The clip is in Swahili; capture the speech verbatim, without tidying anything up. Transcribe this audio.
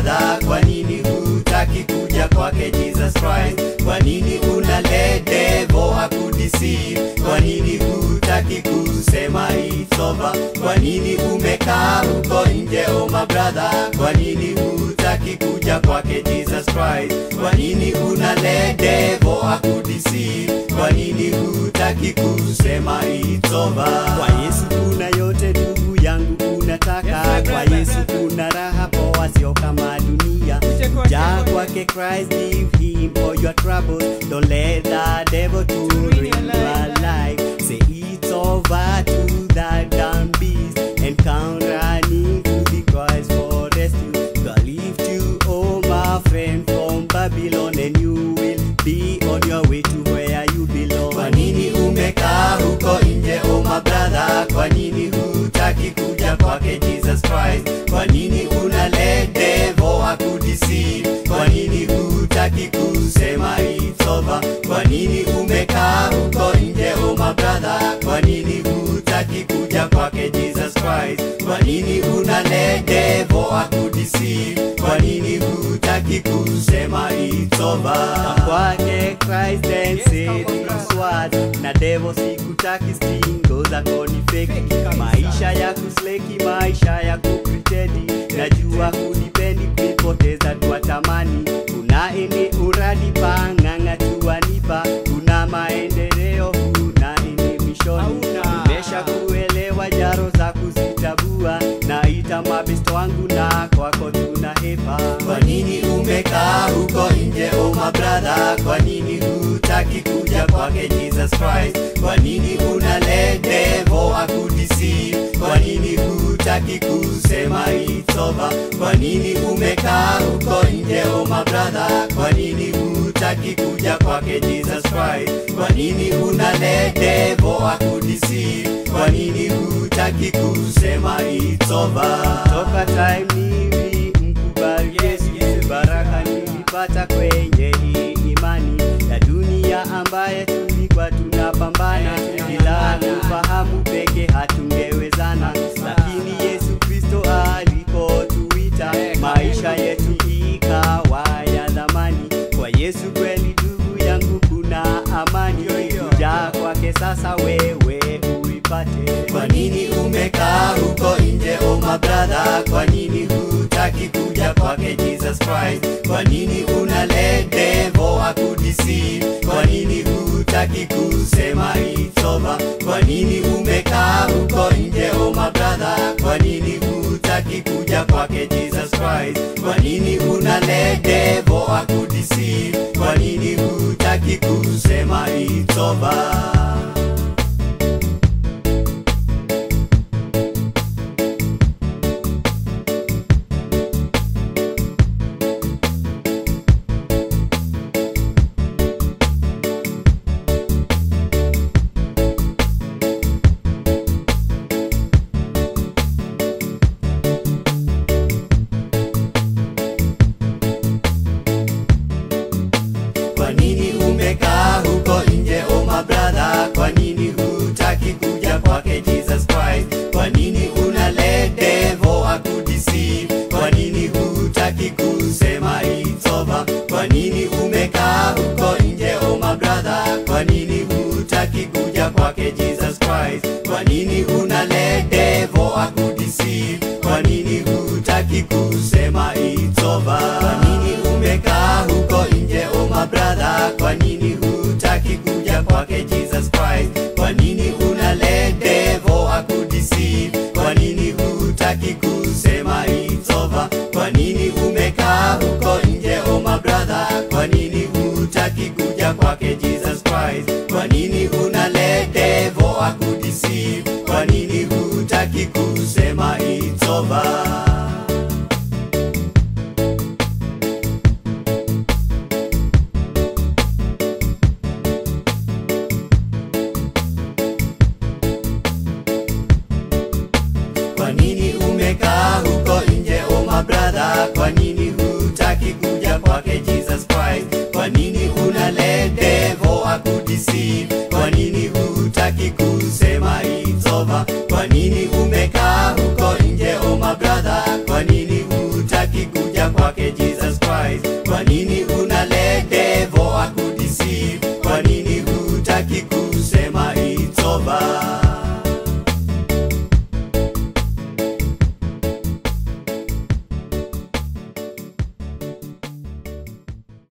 brother, kwa nini hutaki kuja kwake Jesus Christ? Kwa nini una let devil akudeceive? Kwa nini hutaki kusema it's over? Kwa nini umekaa huko nje oh my brother? Kwa nini hutaki kuja kwake Jesus Christ? Kwa nini una let devil akudeceive? Kwa nini hutaki kusema it's over? Kwa Yesu kuna yote ndugu yangu unataka. Kwa Yesu kuna raha poa sio kama dunia. Ja kwake Christ, give him all your troubles. Don't let the devil to ruin your life. Say it's over to that damn beast and come running to the cross for rescue. God lift you oh my friend from Babylon and you will be on your way to where you belong. Kwa nini umekaa huko nje oh my brother? Kwa nini hutaki kuja kwake Jesus Christ? Kwa nini una let devil akudeceive? Kwa nini hutaki kusema it's over? Kwa nini umekaa huko nje oh my brother? Kwa nini hutaki kuja kwake Jesus Christ? Kwa nini una let devil akudeceive? Kwa nini hutaki kusema it's over? Kwake Christ and say this word. Na devil sikutaki stingo zako ni fake. Maisha ya kusleki, maisha ya kupretend. Najua hunipendi kuipoteza tuatamani. Kuna ini uradi panganga tuanipa. Kuna maendeleo kuna ini mishoni. Nimesha kuelewa jaro za kuzitabua. Naita mabesto wangu na kwako tunahepa. Kwa nini umekaa huko nje oh my brother? Kwa nini hutaki kuja kwake Jesus Christ? Kwa nini una let devil akudeceive? Kwa nini hutaki kusema it's over? Kwa nini umekaa huko nje oh my brother? Kwa nini hutaki kuja kwake Jesus Christ? Kwa nini una let devil akudeceive? Kwa nini hutaki kusema it's over? Toka time nili mkubali Yesu, baraka nilipata kwenye hii imani ya dunia ambaye tulikuwa tunapambana. Bila kufahamu peke hatungewezana, lakini Yesu Kristo alipotuita maisha yetu ikawa ya dhamani. Kwa Yesu kweli ndugu yangu kuna amani. Kuja kwake sasa wewe uipate. Kwa nini umekaa huko nje oh my brother? Kwa nini hutaki kuja kwake Jesus Christ? Kwa nini una let devil akudeceive? Kwa nini hutaki kusema it's over? Kwa nini umekaa huko nje oh my brother? Kwa nini hutaki kuja kwake Jesus Christ? Kwa nini una let devil akudeceive? Kwa nini hutaki kusema it's over? Kwa nini umekaa huko nje oh my brother? Kwa nini hutaki kuja kwake Jesus Christ? Kwa nini una let devil akudeceive? Kwa nini hutaki kusema it's over? Kwa nini umekaa huko nje oh my brother? Kwa nini hutaki kuja kwake Jesus Christ? Kwa nini una let devil akudeceive? Kwa nini hutaki kusema it's over? Kwa nini umekaa huko nje oh my brother? Kwa nini hutaki kuja kwake Jesus Christ? Kwa nini una let devil akudeceive? Kwa nini hutaki kusema it's over? Kwa nini umekaa huko nje oh my brother? Kwa nini hutaki kuja kwake Jesus Christ? Kwa nini una let devil akudeceive? Kwa nini hutaki kusema it's over? Kwa nini umekaa huko nje oh my brother? Kwa nini hutaki kuja kwake Jesus Christ? Kwa nini una let devil akudeceive? Kwa nini hutaki kusema it's over? Kwa nini umekaa huko nje oh my brother? Kwa nini hutaki kuja kwake kwake Jesus Christ? Kwa nini una let devil akudeceive? Kwa nini hutaki